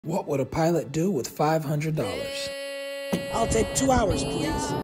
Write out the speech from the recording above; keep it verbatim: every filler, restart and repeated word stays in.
What would a pilot do with five hundred dollars? I'll take two hours, please.